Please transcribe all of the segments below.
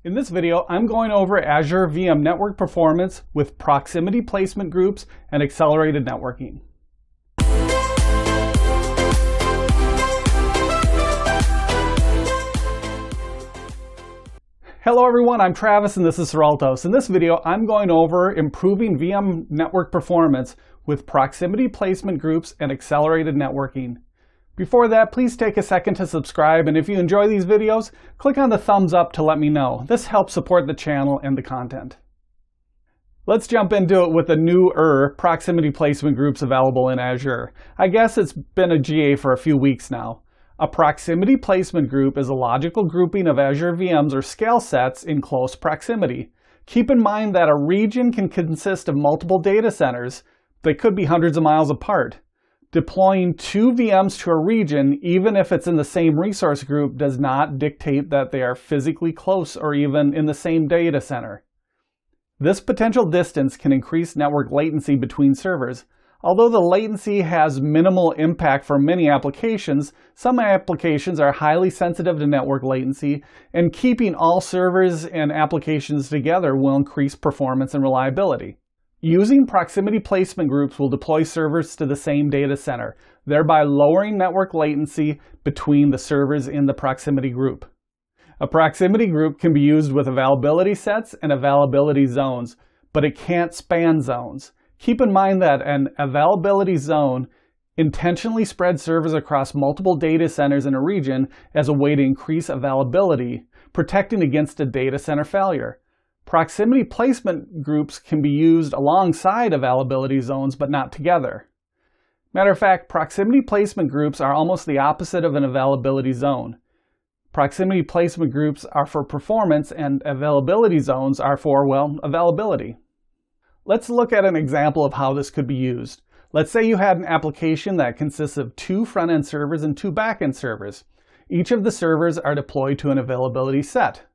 In this video, I'm going over Azure VM network performance with proximity placement groups and accelerated networking. Hello everyone, I'm Travis and this is Seraltos. In this video, I'm going over improving VM network performance with proximity placement groups and accelerated networking. Before that, please take a second to subscribe, and if you enjoy these videos, click on the thumbs up to let me know. This helps support the channel and the content. Let's jump into it with the newer proximity placement groups available in Azure. I guess it's been a GA for a few weeks now. A proximity placement group is a logical grouping of Azure VMs or scale sets in close proximity. Keep in mind that a region can consist of multiple data centers. They could be hundreds of miles apart. Deploying two VMs to a region, even if it's in the same resource group, does not dictate that they are physically close or even in the same data center. This potential distance can increase network latency between servers. Although the latency has minimal impact for many applications, some applications are highly sensitive to network latency, and keeping all servers and applications together will increase performance and reliability. Using proximity placement groups will deploy servers to the same data center, thereby lowering network latency between the servers in the proximity group. A proximity group can be used with availability sets and availability zones, but it can't span zones. Keep in mind that an availability zone intentionally spreads servers across multiple data centers in a region as a way to increase availability, protecting against a data center failure. Proximity placement groups can be used alongside availability zones, but not together. Matter of fact, proximity placement groups are almost the opposite of an availability zone. Proximity placement groups are for performance and availability zones are for, well, availability. Let's look at an example of how this could be used. Let's say you had an application that consists of two front-end servers and two back-end servers. Each of the servers are deployed to an availability set.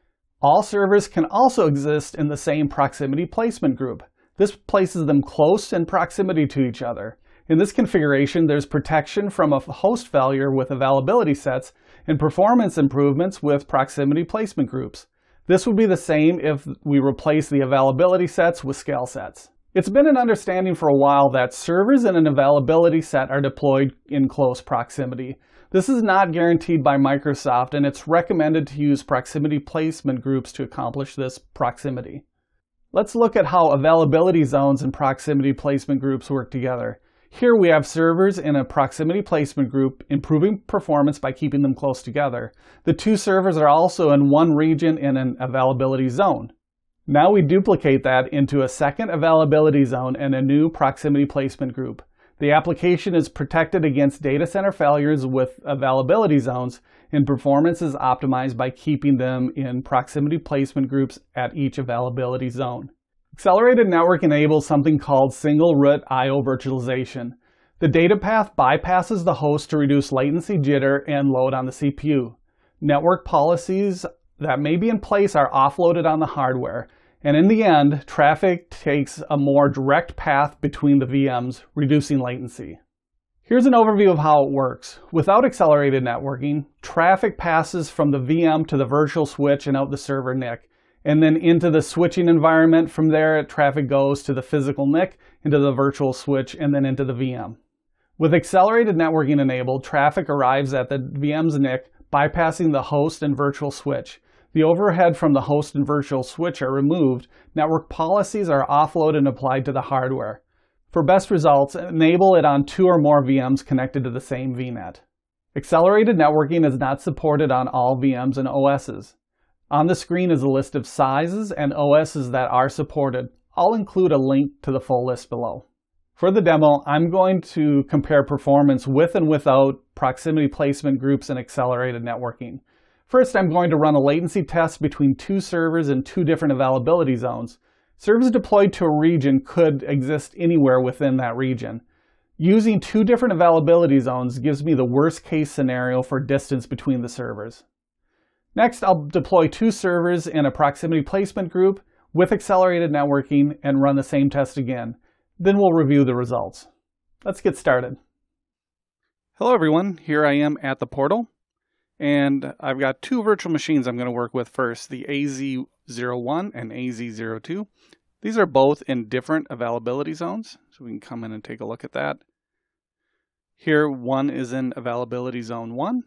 All servers can also exist in the same proximity placement group. This places them close in proximity to each other. In this configuration, there's protection from a host failure with availability sets and performance improvements with proximity placement groups. This would be the same if we replace the availability sets with scale sets. It's been an understanding for a while that servers in an availability set are deployed in close proximity. This is not guaranteed by Microsoft, and it's recommended to use proximity placement groups to accomplish this proximity. Let's look at how availability zones and proximity placement groups work together. Here we have servers in a proximity placement group, improving performance by keeping them close together. The two servers are also in one region in an availability zone. Now we duplicate that into a second availability zone and a new proximity placement group. The application is protected against data center failures with availability zones, and performance is optimized by keeping them in proximity placement groups at each availability zone. Accelerated network enables something called single root I/O virtualization. The data path bypasses the host to reduce latency, jitter, and load on the CPU. Network policies that may be in place are offloaded on the hardware. And in the end, traffic takes a more direct path between the VMs, reducing latency. Here's an overview of how it works. Without accelerated networking, traffic passes from the VM to the virtual switch and out the server NIC, and then into the switching environment. From there, traffic goes to the physical NIC, into the virtual switch, and then into the VM. With accelerated networking enabled, traffic arrives at the VM's NIC, bypassing the host and virtual switch. The overhead from the host and virtual switch are removed. Network policies are offloaded and applied to the hardware. For best results, enable it on two or more VMs connected to the same VNet. Accelerated networking is not supported on all VMs and OSs. On the screen is a list of sizes and OSs that are supported. I'll include a link to the full list below. For the demo, I'm going to compare performance with and without proximity placement groups and accelerated networking. First, I'm going to run a latency test between two servers in two different availability zones. Servers deployed to a region could exist anywhere within that region. Using two different availability zones gives me the worst case scenario for distance between the servers. Next, I'll deploy two servers in a proximity placement group with accelerated networking and run the same test again. Then we'll review the results. Let's get started. Hello everyone, here I am at the portal. And I've got two virtual machines I'm going to work with first, the AZ01 and AZ02. These are both in different availability zones, so we can come in and take a look at that. Here, one is in availability zone 1,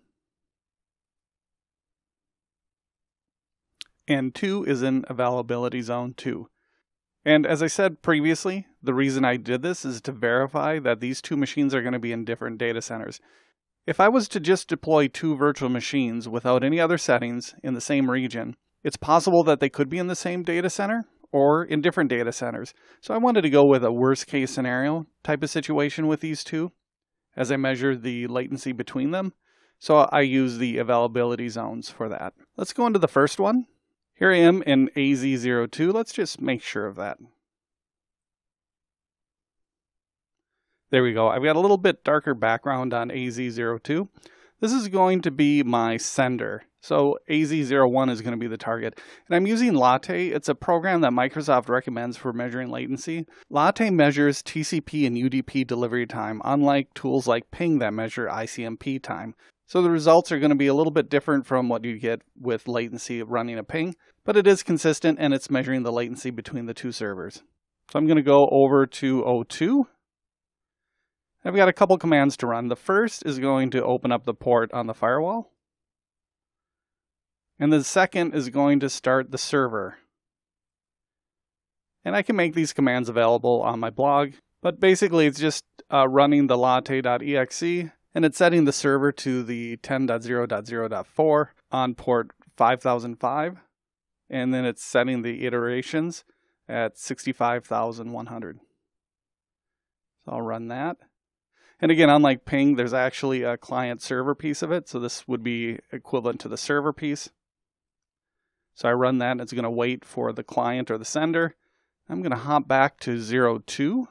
and 2 is in availability zone 2. And as I said previously, the reason I did this is to verify that these two machines are going to be in different data centers. If I was to just deploy two virtual machines without any other settings in the same region, it's possible that they could be in the same data center or in different data centers. So I wanted to go with a worst case scenario type of situation with these two as I measure the latency between them. So I use the availability zones for that. Let's go into the first one. Here I am in AZ02. Let's just make sure of that. There we go. I've got a little bit darker background on AZ02. This is going to be my sender. So AZ01 is going to be the target. And I'm using Latte. It's a program that Microsoft recommends for measuring latency. Latte measures TCP and UDP delivery time, unlike tools like Ping that measure ICMP time. So the results are going to be a little bit different from what you get with latency running a ping, but it is consistent and it's measuring the latency between the two servers. So I'm going to go over to O2. I've got a couple commands to run. The first is going to open up the port on the firewall. And the second is going to start the server. And I can make these commands available on my blog, but basically it's just running the Latte.exe. And it's setting the server to the 10.0.0.4 on port 5005. And then it's setting the iterations at 65,100. So I'll run that. And again, unlike Ping, there's actually a client server piece of it. So this would be equivalent to the server piece. So I run that and it's going to wait for the client or the sender. I'm going to hop back to 02.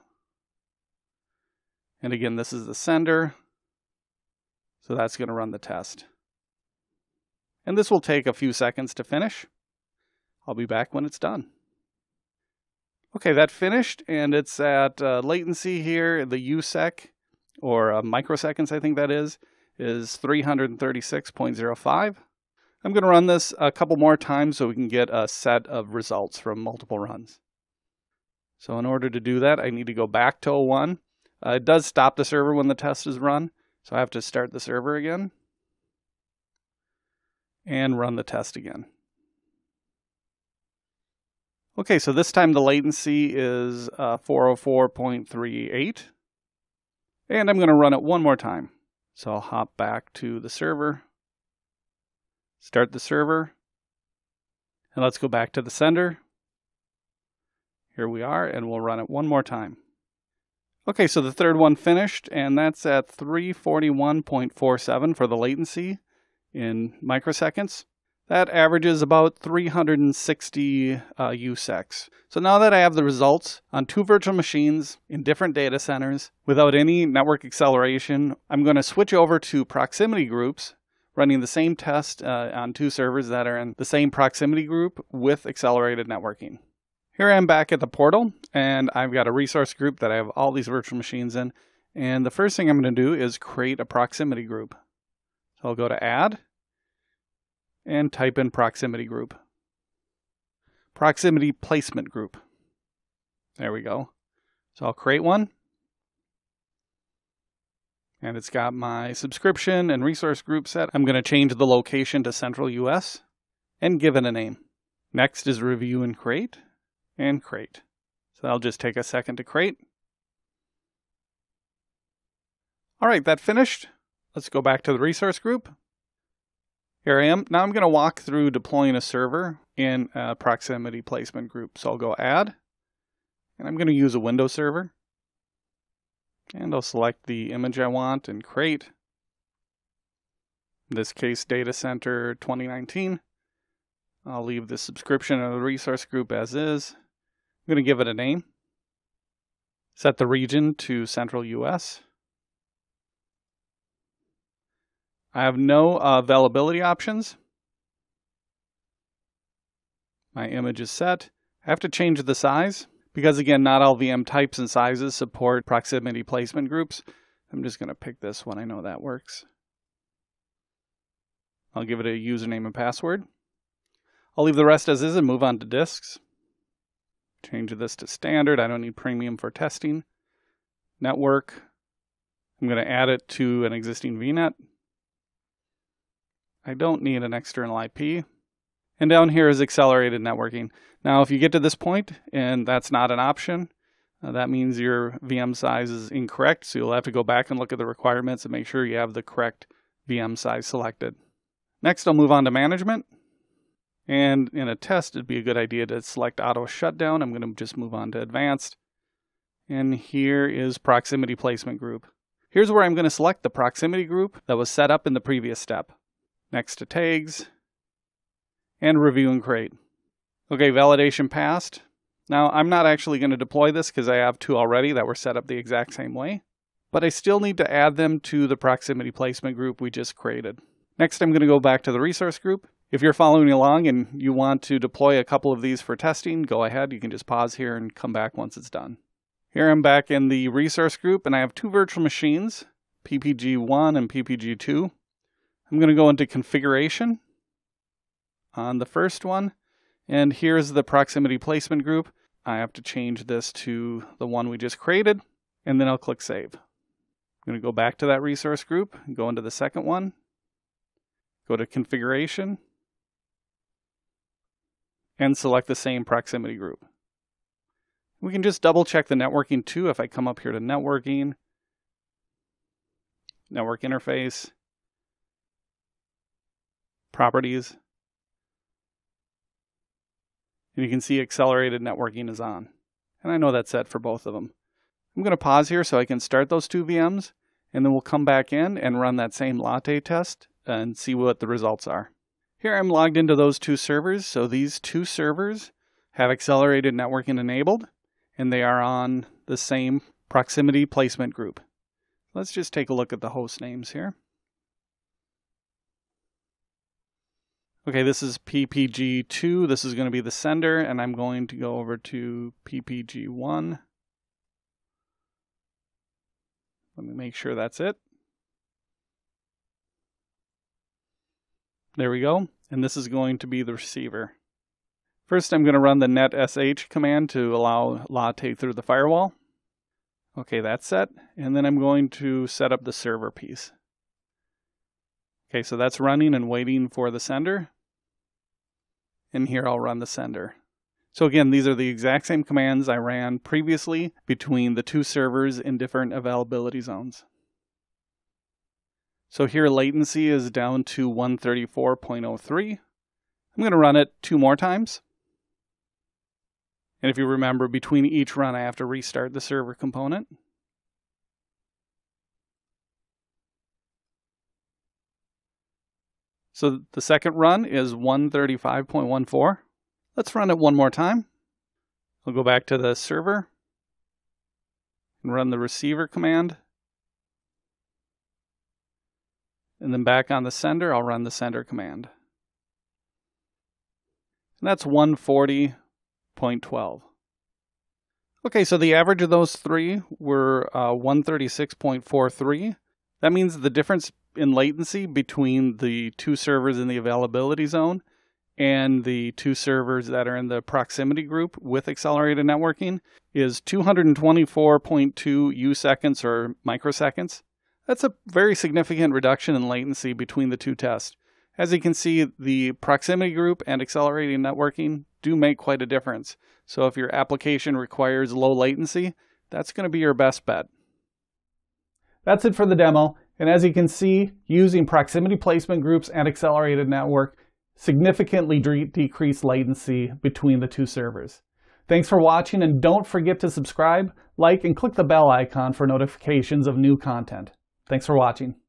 And again, this is the sender. So that's going to run the test. And this will take a few seconds to finish. I'll be back when it's done. Okay, that finished, and it's at latency here, the USEC, or microseconds I think that is 336.05. I'm going to run this a couple more times so we can get a set of results from multiple runs. So in order to do that, I need to go back to 01. It does stop the server when the test is run. So I have to start the server again and run the test again. Okay, so this time the latency is 404.38. And I'm going to run it one more time. So I'll hop back to the server, start the server, and let's go back to the sender. Here we are, and we'll run it one more time. Okay, so the third one finished, and that's at 341.47 for the latency in microseconds. That averages about 360 USECs. So now that I have the results on two virtual machines in different data centers without any network acceleration, I'm going to switch over to proximity groups, running the same test on two servers that are in the same proximity group with accelerated networking. Here I am back at the portal, and I've got a resource group that I have all these virtual machines in. And the first thing I'm going to do is create a proximity group. So I'll go to Add, and type in Proximity Group. Proximity Placement Group. There we go. So I'll create one. And it's got my subscription and resource group set. I'm going to change the location to Central US and give it a name. Next is Review and Create. And create. So that'll just take a second to create. All right, that finished. Let's go back to the resource group. Here I am. Now I'm going to walk through deploying a server in a proximity placement group. So I'll go Add, and I'm going to use a Windows server. And I'll select the image I want and create. In this case, Data Center 2019. I'll leave the subscription of the resource group as is. I'm going to give it a name. Set the region to Central US. I have no availability options. My image is set. I have to change the size because, again, not all VM types and sizes support proximity placement groups. I'm just going to pick this one. I know that works. I'll give it a username and password. I'll leave the rest as is and move on to disks. Change this to standard. I don't need premium for testing. Network. I'm going to add it to an existing VNet. I don't need an external IP. And down here is accelerated networking. Now, if you get to this point and that's not an option, that means your VM size is incorrect. So you'll have to go back and look at the requirements and make sure you have the correct VM size selected. Next, I'll move on to management. And in a test, it'd be a good idea to select auto shutdown. I'm going to just move on to advanced. And here is proximity placement group. Here's where I'm going to select the proximity group that was set up in the previous step. Next to tags. And review and create. Okay, validation passed. Now, I'm not actually going to deploy this because I have two already that were set up the exact same way. But I still need to add them to the proximity placement group we just created. Next, I'm going to go back to the resource group. If you're following along and you want to deploy a couple of these for testing, go ahead. You can just pause here and come back once it's done. Here I'm back in the resource group and I have two virtual machines, PPG1 and PPG2. I'm going to go into configuration on the first one. And here's the proximity placement group. I have to change this to the one we just created, and then I'll click Save. I'm going to go back to that resource group, go into the second one, go to Configuration, and select the same proximity group. We can just double check the networking too. If I come up here to networking, network interface, properties, and you can see accelerated networking is on. And I know that's set for both of them. I'm going to pause here so I can start those two VMs, and then we'll come back in and run that same Latte test and see what the results are. Here I'm logged into those two servers. So these two servers have accelerated networking enabled, and they are on the same proximity placement group. Let's just take a look at the host names here. Okay, this is PPG2. This is going to be the sender, and I'm going to go over to PPG1. Let me make sure that's it. There we go. And this is going to be the receiver. First, I'm going to run the netsh command to allow Latte through the firewall. Okay, that's set. And then I'm going to set up the server piece. Okay, so that's running and waiting for the sender. And here I'll run the sender. So again, these are the exact same commands I ran previously between the two servers in different availability zones. So here latency is down to 134.03. I'm going to run it 2 more times. And if you remember, between each run I have to restart the server component. So the second run is 135.14. Let's run it one more time. I'll go back to the server and run the receiver command. And then back on the sender, I'll run the sender command. And that's 140.12. Okay, so the average of those three were 136.43. That means the difference in latency between the two servers in the availability zone and the two servers that are in the proximity group with accelerated networking is 224.2 U-seconds or microseconds. That's a very significant reduction in latency between the two tests. As you can see, the proximity group and accelerated networking do make quite a difference. So if your application requires low latency, that's going to be your best bet. That's it for the demo. And as you can see, using proximity placement groups and accelerated network significantly decreased latency between the two servers. Thanks for watching, and don't forget to subscribe, like, and click the bell icon for notifications of new content. Thanks for watching.